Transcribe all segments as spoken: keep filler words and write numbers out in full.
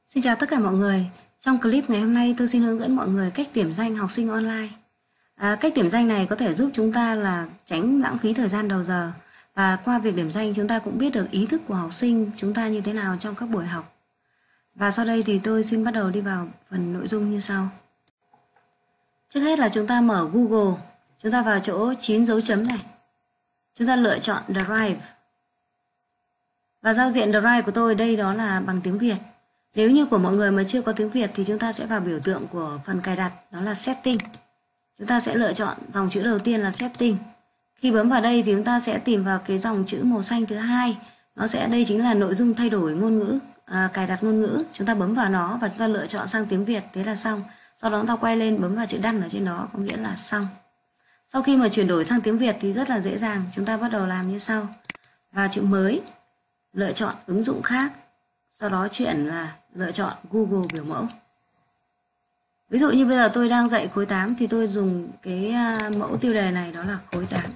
Xin chào tất cả mọi người. Trong clip ngày hôm nay tôi xin hướng dẫn mọi người cách điểm danh học sinh online. À, cách điểm danh này có thể giúp chúng ta là tránh lãng phí thời gian đầu giờ, và qua việc điểm danh chúng ta cũng biết được ý thức của học sinh chúng ta như thế nào trong các buổi học. Và sau đây thì tôi xin bắt đầu đi vào phần nội dung như sau. Trước hết là chúng ta mở Google, chúng ta vào chỗ chín dấu chấm này. Chúng ta lựa chọn Drive. Và giao diện Drive của tôi đây đó là bằng tiếng Việt. Nếu như của mọi người mà chưa có tiếng Việt thì chúng ta sẽ vào biểu tượng của phần cài đặt, đó là Setting. Chúng ta sẽ lựa chọn dòng chữ đầu tiên là Setting. Khi bấm vào đây thì chúng ta sẽ tìm vào cái dòng chữ màu xanh thứ hai. Nó sẽ đây chính là nội dung thay đổi ngôn ngữ, à, cài đặt ngôn ngữ. Chúng ta bấm vào nó và chúng ta lựa chọn sang tiếng Việt, thế là xong. Sau đó chúng ta quay lên bấm vào chữ Done ở trên đó, có nghĩa là xong. Sau khi mà chuyển đổi sang tiếng Việt thì rất là dễ dàng. Chúng ta bắt đầu làm như sau. Vào chữ mới, lựa chọn ứng dụng khác. Sau đó chuyển là lựa chọn Google biểu mẫu. Ví dụ như bây giờ tôi đang dạy khối tám thì tôi dùng cái mẫu tiêu đề này, đó là khối tám.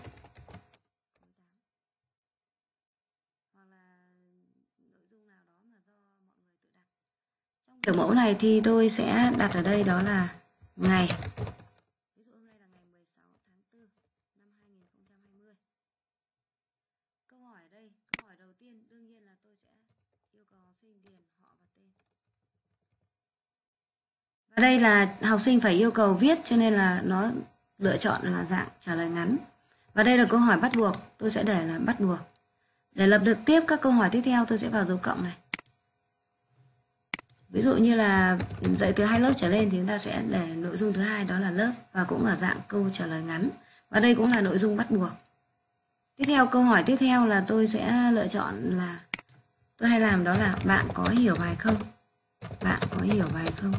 Hoặc là nội dung nào đó mà do mọi người tự đặt. Trong biểu mẫu này thì tôi sẽ đặt ở đây đó là ngày. Ví dụ hôm nay là ngày mười sáu tháng tư năm hai nghìn không trăm hai mươi. Câu hỏi ở đây, câu hỏi đầu tiên đương nhiên là tôi sẽ yêu cầu học sinh điền họ và tên. Và đây là học sinh phải yêu cầu viết, cho nên là nó lựa chọn là dạng trả lời ngắn. Và đây là câu hỏi bắt buộc, tôi sẽ để là bắt buộc. Để lập được tiếp các câu hỏi tiếp theo tôi sẽ vào dấu cộng này. Ví dụ như là dạy từ hai lớp trở lên thì chúng ta sẽ để nội dung thứ hai, đó là lớp, và cũng là dạng câu trả lời ngắn. Và đây cũng là nội dung bắt buộc. Tiếp theo câu hỏi tiếp theo là tôi sẽ lựa chọn là tôi hay làm đó là bạn có hiểu bài không? Bạn có hiểu bài không?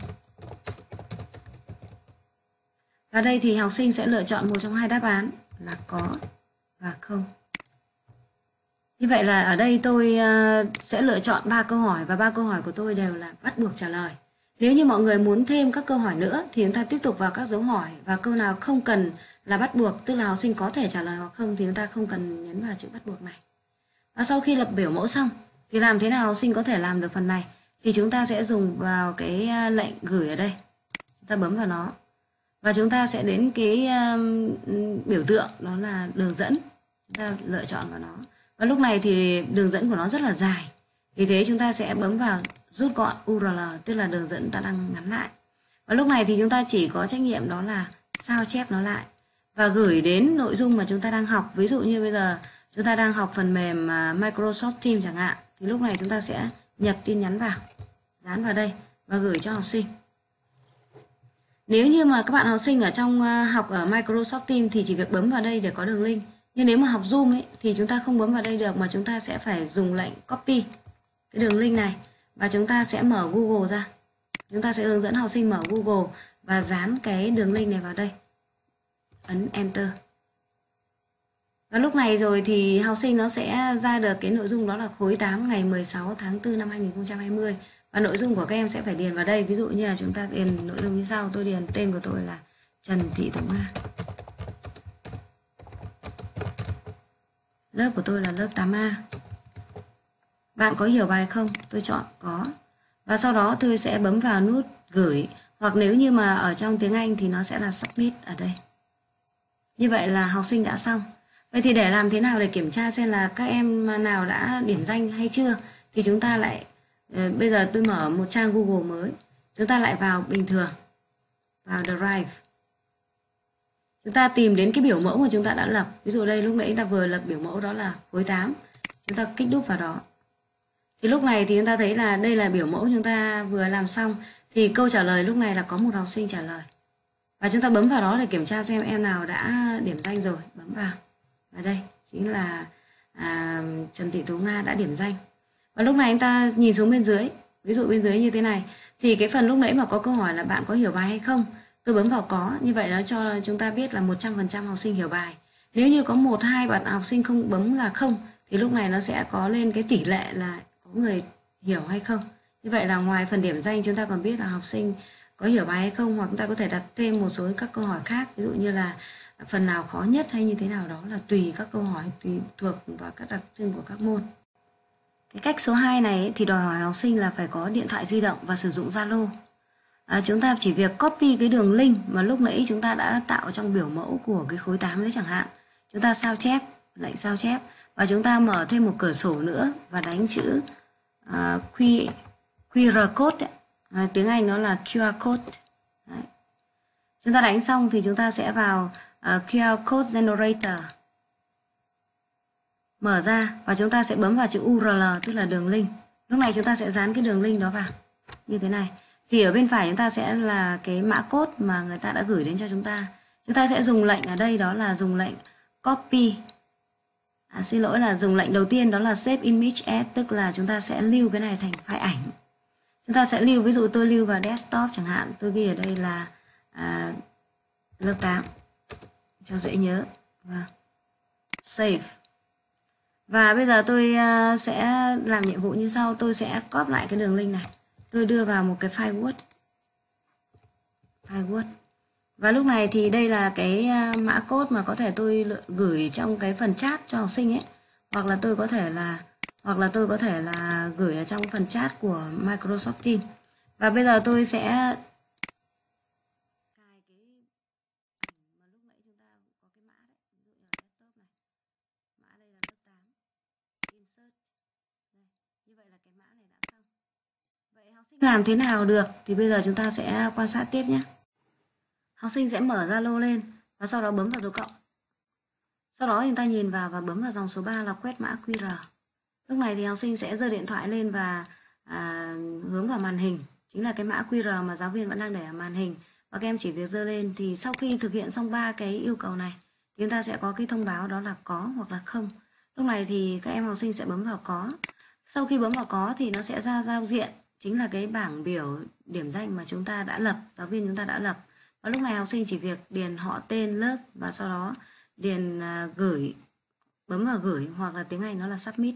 Và đây thì học sinh sẽ lựa chọn một trong hai đáp án là có và không. Như vậy là ở đây tôi sẽ lựa chọn ba câu hỏi và ba câu hỏi của tôi đều là bắt buộc trả lời. Nếu như mọi người muốn thêm các câu hỏi nữa thì chúng ta tiếp tục vào các dấu hỏi, và câu nào không cần là bắt buộc, tức là học sinh có thể trả lời hoặc không, thì chúng ta không cần nhấn vào chữ bắt buộc này. Và sau khi lập biểu mẫu xong thì làm thế nào học sinh có thể làm được phần này? Thì chúng ta sẽ dùng vào cái lệnh gửi ở đây. Chúng ta bấm vào nó. Và chúng ta sẽ đến cái um, biểu tượng đó là đường dẫn. Chúng ta lựa chọn vào nó. Và lúc này thì đường dẫn của nó rất là dài. Vì thế chúng ta sẽ bấm vào rút gọn u rờ lờ, tức là đường dẫn ta đang ngắn lại. Và lúc này thì chúng ta chỉ có trách nhiệm đó là sao chép nó lại và gửi đến nội dung mà chúng ta đang học. Ví dụ như bây giờ chúng ta đang học phần mềm Microsoft Teams chẳng hạn, thì lúc này chúng ta sẽ nhập tin nhắn vào, dán vào đây và gửi cho học sinh. Nếu như mà các bạn học sinh ở trong học ở Microsoft Teams thì chỉ việc bấm vào đây để có đường link. Nhưng nếu mà học Zoom ấy, thì chúng ta không bấm vào đây được, mà chúng ta sẽ phải dùng lệnh copy cái đường link này. Và chúng ta sẽ mở Google ra. Chúng ta sẽ hướng dẫn học sinh mở Google và dán cái đường link này vào đây. Ấn Enter. Và lúc này rồi thì học sinh nó sẽ ra được cái nội dung đó là khối tám ngày mười sáu tháng tư năm hai nghìn không trăm hai mươi. Và nội dung của các em sẽ phải điền vào đây. Ví dụ như là chúng ta điền nội dung như sau. Tôi điền tên của tôi là Trần Thị Tố Nga. Lớp của tôi là lớp tám A. Bạn có hiểu bài không? Tôi chọn có. Và sau đó tôi sẽ bấm vào nút gửi. Hoặc nếu như mà ở trong tiếng Anh thì nó sẽ là Submit ở đây. Như vậy là học sinh đã xong. Vậy thì để làm thế nào để kiểm tra xem là các em nào đã điểm danh hay chưa? Thì chúng ta lại, bây giờ tôi mở một trang Google mới. Chúng ta lại vào bình thường. Vào Drive. Chúng ta tìm đến cái biểu mẫu mà chúng ta đã lập. Ví dụ đây lúc nãy ta vừa lập biểu mẫu đó là khối tám. Chúng ta kích đúp vào đó. Thì lúc này thì chúng ta thấy là đây là biểu mẫu chúng ta vừa làm xong. Thì câu trả lời lúc này là có một học sinh trả lời. Và chúng ta bấm vào đó để kiểm tra xem em nào đã điểm danh rồi. Bấm vào. Và đây chính là à, Trần Thị Tố Nga đã điểm danh. Và lúc này chúng ta nhìn xuống bên dưới. Ví dụ bên dưới như thế này. Thì cái phần lúc nãy mà có câu hỏi là bạn có hiểu bài hay không? Tôi bấm vào có. Như vậy nó cho chúng ta biết là một trăm phần trăm học sinh hiểu bài. Nếu như có một hai bạn học sinh không bấm là không, thì lúc này nó sẽ có lên cái tỷ lệ là có người hiểu hay không. Như vậy là ngoài phần điểm danh chúng ta còn biết là học sinh có hiểu bài hay không, hoặc chúng ta có thể đặt thêm một số các câu hỏi khác. Ví dụ như là phần nào khó nhất hay như thế nào đó, là tùy các câu hỏi, tùy thuộc vào các đặc trưng của các môn. Cái cách số hai này ấy, thì đòi hỏi học sinh là phải có điện thoại di động và sử dụng Zalo. À, chúng ta chỉ việc copy cái đường link mà lúc nãy chúng ta đã tạo trong biểu mẫu của cái khối tám đấy chẳng hạn. Chúng ta sao chép, lệnh sao chép và chúng ta mở thêm một cửa sổ nữa và đánh chữ uh, Q, quy rờ code, à, tiếng Anh nó là quy rờ code. Đấy. Chúng ta đánh xong thì chúng ta sẽ vào uh, quy rờ code generator, mở ra và chúng ta sẽ bấm vào chữ u rờ lờ, tức là đường link. Lúc này chúng ta sẽ dán cái đường link đó vào như thế này. Thì ở bên phải chúng ta sẽ là cái mã code mà người ta đã gửi đến cho chúng ta. Chúng ta sẽ dùng lệnh ở đây, đó là dùng lệnh copy. À, xin lỗi là dùng lệnh đầu tiên đó là save image as, tức là chúng ta sẽ lưu cái này thành file ảnh. Chúng ta sẽ lưu, ví dụ tôi lưu vào desktop chẳng hạn, tôi ghi ở đây là à, lớp tám cho dễ nhớ. Và save. Và bây giờ tôi uh, sẽ làm nhiệm vụ như sau, tôi sẽ copy lại cái đường link này. Tôi đưa vào một cái file Word. File Word. Và lúc này thì đây là cái uh, mã code mà có thể tôi gửi trong cái phần chat cho học sinh ấy, hoặc là tôi có thể là hoặc là tôi có thể là gửi ở trong phần chat của Microsoft Teams. Và bây giờ tôi sẽ cài cái ảnh mà lúc nãy chúng ta có cái mã đấy, ví dụ như là desktop này. Mã đây là lớp tám. Insert. Đây, như vậy là cái mã này đã xong. Vậy học sinh làm thế nào được thì bây giờ chúng ta sẽ quan sát tiếp nhé. Học sinh sẽ mở Zalo lên và sau đó bấm vào dấu cộng. Sau đó chúng ta nhìn vào và bấm vào dòng số ba là quét mã quy rờ. Lúc này thì học sinh sẽ giơ điện thoại lên và à, hướng vào màn hình, chính là cái mã quy rờ mà giáo viên vẫn đang để ở màn hình. Và các em chỉ việc giơ lên, thì sau khi thực hiện xong ba cái yêu cầu này thì chúng ta sẽ có cái thông báo đó là có hoặc là không. Lúc này thì các em học sinh sẽ bấm vào có. Sau khi bấm vào có thì nó sẽ ra giao diện, chính là cái bảng biểu điểm danh mà chúng ta đã lập, giáo viên chúng ta đã lập. Và lúc này học sinh chỉ việc điền họ, tên, lớp và sau đó điền uh, gửi, bấm vào gửi, hoặc là tiếng Anh nó là submit.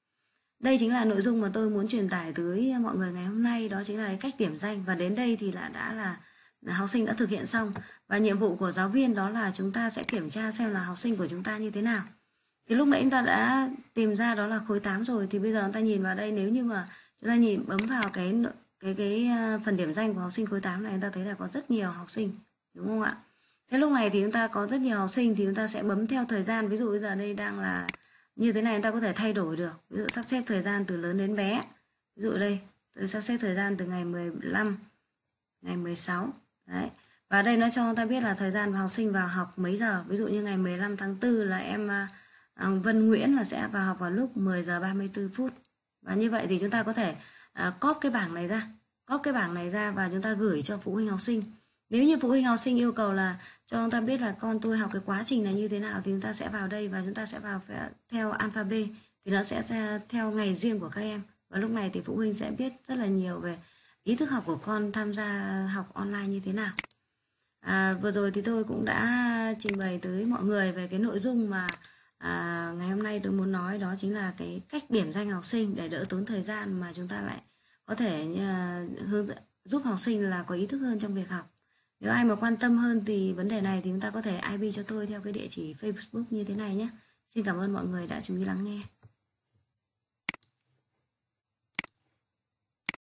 Đây chính là nội dung mà tôi muốn truyền tải tới mọi người ngày hôm nay, đó chính là cái cách điểm danh. Và đến đây thì là đã là, là học sinh đã thực hiện xong. Và nhiệm vụ của giáo viên đó là chúng ta sẽ kiểm tra xem là học sinh của chúng ta như thế nào. Thì lúc nãy chúng ta đã tìm ra đó là khối tám rồi, thì bây giờ chúng ta nhìn vào đây, nếu như mà chúng ta nhìn bấm vào cái cái cái phần điểm danh của học sinh khối tám này, chúng ta thấy là có rất nhiều học sinh, đúng không ạ? Thế lúc này thì chúng ta có rất nhiều học sinh thì chúng ta sẽ bấm theo thời gian. Ví dụ bây giờ đây đang là như thế này, chúng ta có thể thay đổi được. Ví dụ sắp xếp thời gian từ lớn đến bé. Ví dụ đây, tôi sắp xếp thời gian từ ngày mười lăm, ngày mười sáu. Đấy. Và đây nó cho chúng ta biết là thời gian học sinh vào học mấy giờ. Ví dụ như ngày mười lăm tháng tư là em Vân Nguyễn là sẽ vào học vào lúc mười giờ ba mươi tư phút. Và như vậy thì chúng ta có thể uh, copy cái bảng này ra, copy cái bảng này ra và chúng ta gửi cho phụ huynh học sinh. Nếu như phụ huynh học sinh yêu cầu là cho chúng ta biết là con tôi học cái quá trình này như thế nào thì chúng ta sẽ vào đây và chúng ta sẽ vào theo alphabet, thì nó sẽ theo ngày riêng của các em. Và lúc này thì phụ huynh sẽ biết rất là nhiều về ý thức học của con tham gia học online như thế nào. À, vừa rồi thì tôi cũng đã trình bày tới mọi người về cái nội dung mà à, ngày hôm nay tôi muốn nói, đó chính là cái cách điểm danh học sinh để đỡ tốn thời gian, mà chúng ta lại có thể uh, hướng dẫn giúp học sinh là có ý thức hơn trong việc học. Nếu ai mà quan tâm hơn thì vấn đề này thì chúng ta có thể i bê cho tôi theo cái địa chỉ Facebook như thế này nhé. Xin cảm ơn mọi người đã chú ý lắng nghe.